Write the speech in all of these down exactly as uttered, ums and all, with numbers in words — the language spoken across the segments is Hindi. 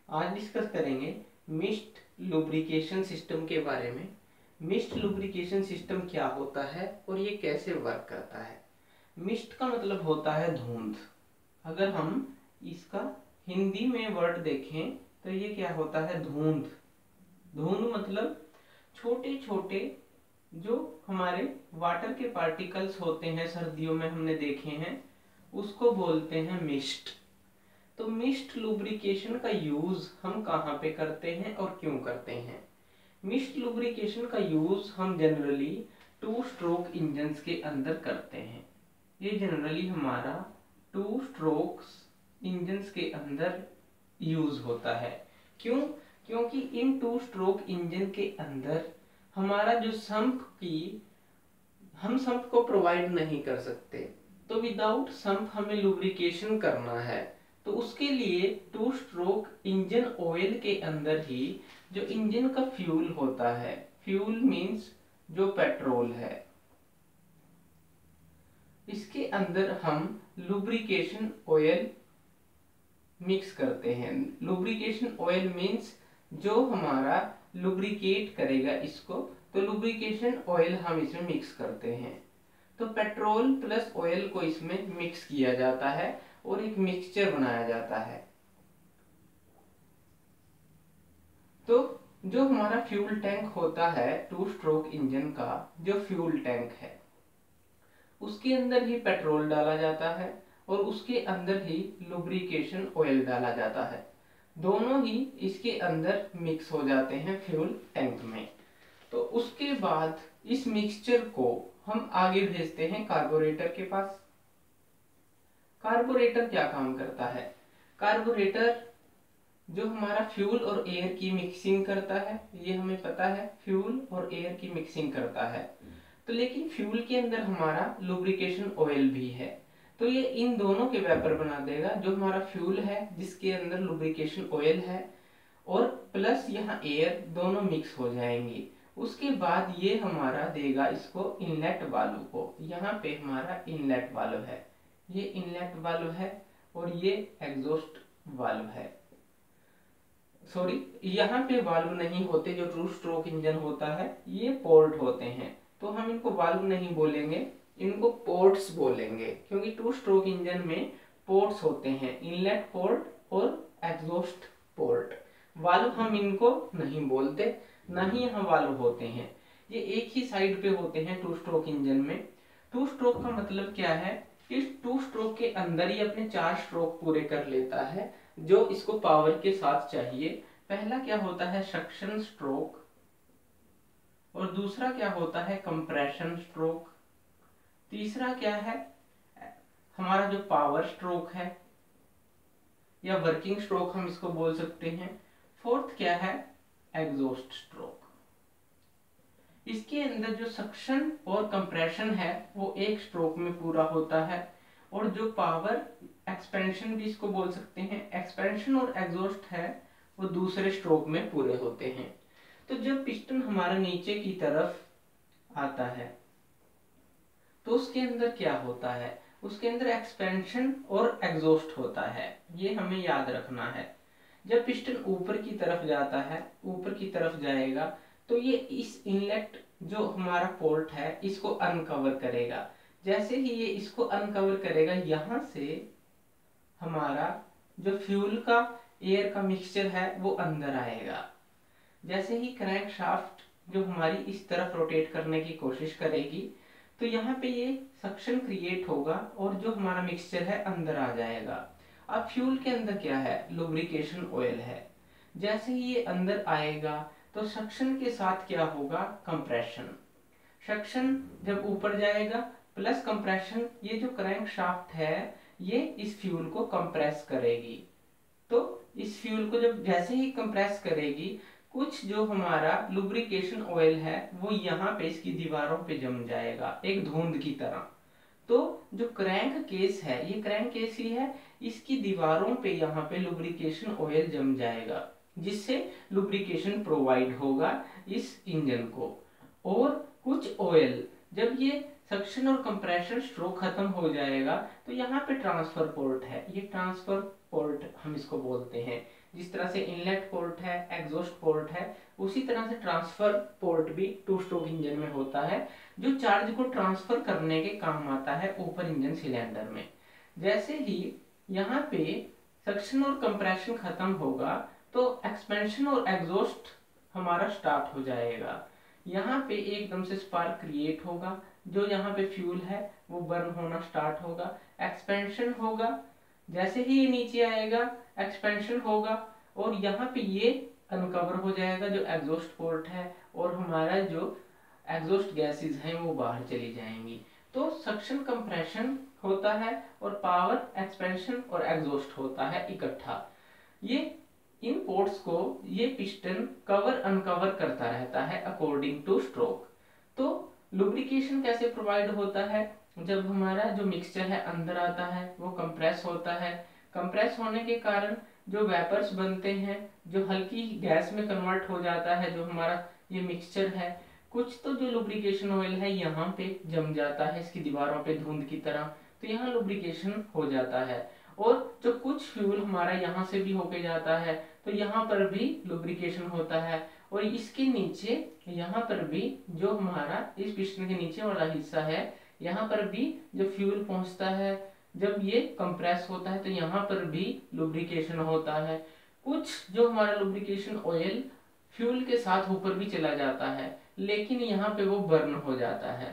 आज डिस्कस करेंगे मिस्ट लुब्रिकेशन सिस्टम के बारे में। मिस्ट लुब्रिकेशन सिस्टम क्या होता है और ये कैसे वर्क करता है। मिस्ट का मतलब होता है धुंध। अगर हम इसका हिंदी में वर्ड देखें तो ये क्या होता है, धुंध। धुंध मतलब छोटे छोटे जो हमारे वाटर के पार्टिकल्स होते हैं, सर्दियों में हमने देखे हैं, उसको बोलते हैं मिस्ट। तो मिस्ट लुब्रिकेशन का यूज हम कहाँ पे करते हैं और क्यों करते हैं। मिस्ट लुब्रिकेशन का यूज हम जनरली टू स्ट्रोक इंजन्स के अंदर करते हैं। ये जनरली हमारा टू स्ट्रोक्स इंजन्स के अंदर यूज होता है। क्यों? क्योंकि इन टू स्ट्रोक इंजन के अंदर हमारा जो संप की हम संप को प्रोवाइड नहीं कर सकते, तो विदाउट संप हमें लुब्रिकेशन करना है। तो उसके लिए टू स्ट्रोक इंजन ऑयल के अंदर ही जो इंजन का फ्यूल होता है, फ्यूल मींस जो पेट्रोल है, इसके अंदर हम लुब्रिकेशन ऑयल मिक्स करते हैं। लुब्रिकेशन ऑयल मींस जो हमारा लुब्रिकेट करेगा इसको, तो लुब्रिकेशन ऑयल हम इसमें मिक्स करते हैं। तो पेट्रोल प्लस ऑयल को इसमें मिक्स किया जाता है और एक मिक्सचर बनाया जाता है। तो जो हमारा फ्यूल टैंक होता है टू स्ट्रोक इंजन का, जो फ्यूल टैंक है, उसके अंदर ही पेट्रोल डाला जाता है और उसके अंदर ही लुब्रिकेशन ऑयल डाला जाता है। दोनों ही इसके अंदर मिक्स हो जाते हैं फ्यूल टैंक में। तो उसके बाद इस मिक्सचर को हम आगे भेजते हैं कार्बोरेटर के पास। कार्बोरेटर क्या काम करता है? कार्बोरेटर जो हमारा फ्यूल और एयर की मिक्सिंग करता है, ये हमें पता है, फ्यूल और एयर की मिक्सिंग करता है। तो लेकिन फ्यूल के अंदर हमारा लुब्रिकेशन ऑयल भी है, तो ये इन दोनों के वेपर बना देगा। जो हमारा फ्यूल है जिसके अंदर लुब्रिकेशन ऑयल है और प्लस यहाँ एयर, दोनों मिक्स हो जाएंगे। उसके बाद ये हमारा देगा इसको इनलेट वाल्व को। यहाँ पे हमारा इनलेट वाल्व है, ये इनलेट वाल्व है और ये एग्जॉस्ट वाल्व है। सॉरी, यहाँ पे वाल्व नहीं होते, जो टू स्ट्रोक इंजन होता है ये पोर्ट होते हैं, तो हम इनको वाल्व नहीं बोलेंगे, इनको पोर्ट्स बोलेंगे, क्योंकि टू स्ट्रोक इंजन में पोर्ट्स होते हैं, इनलेट पोर्ट और एग्जॉस्ट पोर्ट। वाल्व हम इनको नहीं बोलते, ना ही यहाँ वाल्व होते हैं, ये एक ही साइड पे होते हैं टू स्ट्रोक इंजन में। टू स्ट्रोक का मतलब क्या है? इस टू स्ट्रोक के अंदर ही अपने चार स्ट्रोक पूरे कर लेता है जो इसको पावर के साथ चाहिए। पहला क्या होता है? सक्शन स्ट्रोक, और दूसरा क्या होता है? Compression stroke. तीसरा क्या है? हमारा जो पावर स्ट्रोक है या वर्किंग स्ट्रोक हम इसको बोल सकते हैं। फोर्थ क्या है? Exhaust stroke. इसके अंदर जो सक्शन और कंप्रेशन है वो एक स्ट्रोक में पूरा होता है, और जो पावर एक्सपेंशन भी इसको बोल सकते हैं, एक्सपेंशन और एग्जॉस्ट है, वो दूसरे स्ट्रोक में पूरे होते हैं। तो जब पिस्टन हमारा नीचे की तरफ आता है तो उसके अंदर क्या होता है? उसके अंदर एक्सपेंशन और एग्जॉस्ट होता है, ये हमें याद रखना है। जब पिस्टन ऊपर की तरफ जाता है, ऊपर की तरफ जाएगा, तो ये इस इनलेट जो हमारा पोर्ट है इसको अनकवर करेगा। जैसे ही ये इसको अनकवर करेगा, यहाँ से हमारा जो फ्यूल का एयर का मिक्सचर है वो अंदर आएगा। जैसे ही क्रैंक शाफ्ट जो हमारी इस तरफ रोटेट करने की कोशिश करेगी, तो यहाँ पे ये सक्शन क्रिएट होगा और जो हमारा मिक्सचर है अंदर आ जाएगा। अब फ्यूल के अंदर क्या है? लुब्रिकेशन ऑयल है। जैसे ही ये अंदर आएगा तो सक्शन के साथ क्या होगा? कंप्रेशन। सक्शन जब ऊपर जाएगा प्लस कंप्रेशन, ये जो क्रैंक शाफ्ट है ये इस फ्यूल को कंप्रेस करेगी। तो इस फ्यूल को जब जैसे ही कंप्रेस करेगी, कुछ जो हमारा लुब्रिकेशन ऑयल है वो यहाँ पे इसकी दीवारों पे जम जाएगा एक धुंध की तरह। तो जो क्रैंक केस है, ये क्रैंक केस ही है, इसकी दीवारों पे यहाँ पे लुब्रिकेशन ऑयल जम जाएगा, जिससे लुब्रिकेशन प्रोवाइड होगा इस इंजन को। और कुछ ऑयल जब ये सक्शन और कंप्रेशन स्ट्रोक खत्म हो जाएगा, तो यहाँ पे ट्रांसफर पोर्ट है, ये ट्रांसफर पोर्ट हम इसको बोलते हैं। जिस तरह से इनलेट पोर्ट है, एग्जॉस्ट पोर्ट है, उसी तरह से ट्रांसफर पोर्ट भी टू स्ट्रोक इंजन में होता है, जो चार्ज को ट्रांसफर करने के काम आता है ऊपर इंजन सिलेंडर में। जैसे ही यहाँ पे सक्शन और कंप्रेशन खत्म होगा तो एक्सपेंशन और एग्जॉस्ट हमारा स्टार्ट हो जाएगा। यहाँ पे एकदम से स्पार्क क्रिएट होगा, जो यहाँ पे फ्यूल है वो बर्न होना स्टार्ट होगा, एक्सपेंशन होगा, जैसे ही ये नीचे आएगा एक्सपेंशन होगा और यहाँ पे ये अनकवर हो जाएगा जो एग्जॉस्ट पोर्ट है, और हमारा जो एग्जॉस्ट गैसेस हैं वो बाहर चली जाएंगी। तो सक्शन कंप्रेशन होता है और पावर एक्सपेंशन और एग्जॉस्ट होता है इकट्ठा। ये इन पोर्ट्स को ये पिस्टन कवर अनकवर करता रहता है अकॉर्डिंग टू स्ट्रोक। तो लुब्रिकेशन कैसे प्रोवाइड होता है? जब हमारा जो मिक्सचर है अंदर आता है वो कंप्रेस होता है, कंप्रेस होने के कारण जो वेपर्स बनते हैं, जो हल्की गैस में कन्वर्ट हो जाता है जो हमारा ये मिक्सचर है, कुछ तो जो लुब्रिकेशन ऑयल है यहाँ पे जम जाता है इसकी दीवारों पे धुंध की तरह, तो यहाँ लुब्रिकेशन हो जाता है। और जो कुछ फ्यूल हमारा यहाँ से भी होके जाता है तो यहाँ पर भी लुब्रिकेशन होता है, और इसके नीचे यहाँ पर भी जो हमारा इस पिस्टन के नीचे वाला हिस्सा है यहाँ पर भी जो फ्यूल पहुंचता है, जब ये कंप्रेस होता है तो यहाँ पर भी लुब्रिकेशन होता है। कुछ जो हमारा लुब्रिकेशन ऑयल फ्यूल के साथ ऊपर भी चला जाता है, लेकिन यहाँ पे वो बर्न हो जाता है।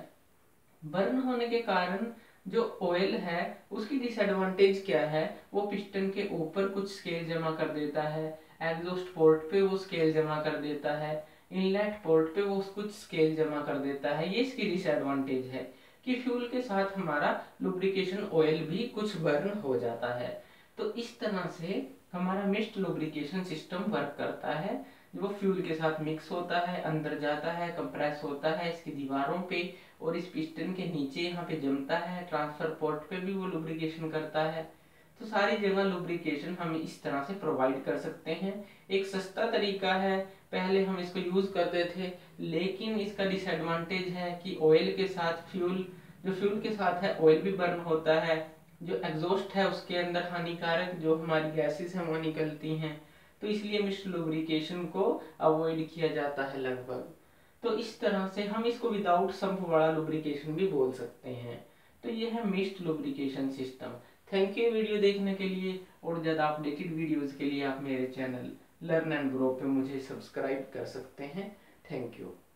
बर्न होने के कारण जो ऑयल है उसकी डिसएडवांटेज क्या है, वो पिस्टन के ऊपर कुछ स्केल जमा कर देता है, एग्जॉस्ट पोर्ट पे वो स्केल जमा कर देता है, इनलेट पोर्ट पे वो कुछ स्केल जमा कर देता है। ये इसकी डिसएडवांटेज है कि फ्यूल के साथ हमारा लुब्रिकेशन ऑयल भी कुछ बर्न हो जाता है। तो इस तरह से हमारा मिस्ट लुब्रिकेशन सिस्टम वर्क करता है। वो फ्यूल के साथ मिक्स होता है, अंदर जाता है, कंप्रेस होता है इसकी दीवारों पे और इस पिस्टन के नीचे यहाँ पे जमता है, ट्रांसफर पोर्ट पे भी वो लुब्रिकेशन करता है। तो सारी जगह लुब्रिकेशन हम इस तरह से प्रोवाइड कर सकते हैं। एक सस्ता तरीका है, पहले हम इसको यूज करते थे, लेकिन इसका डिसएडवांटेज है कि ऑयल के साथ फ्यूल, जो फ्यूल के साथ है ऑयल भी बर्न होता है, जो एग्जॉस्ट है उसके अंदर हानिकारक जो हमारी गैसेस हैं वो निकलती हैं, तो इसलिए मिस्ट लुब्रिकेशन को अवॉइड किया जाता है लगभग। तो इस तरह से हम इसको विदाउट सम्प वाला लुब्रिकेशन भी बोल सकते हैं। तो ये है mist lubrication system. Thank you video देखने के लिए, और ज़्यादा अपडेटेड वीडियोस के लिए आप मेरे चैनल लर्न एंड ग्रो पे मुझे सब्सक्राइब कर सकते हैं। Thank you.